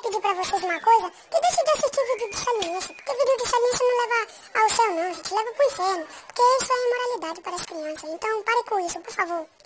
pedir pra vocês uma coisa, que deixe de assistir vídeo de saliência, porque vídeo de saliência não leva ao céu não, gente, leva pro inferno, porque isso é imoralidade para as crianças. Então pare com isso, por favor.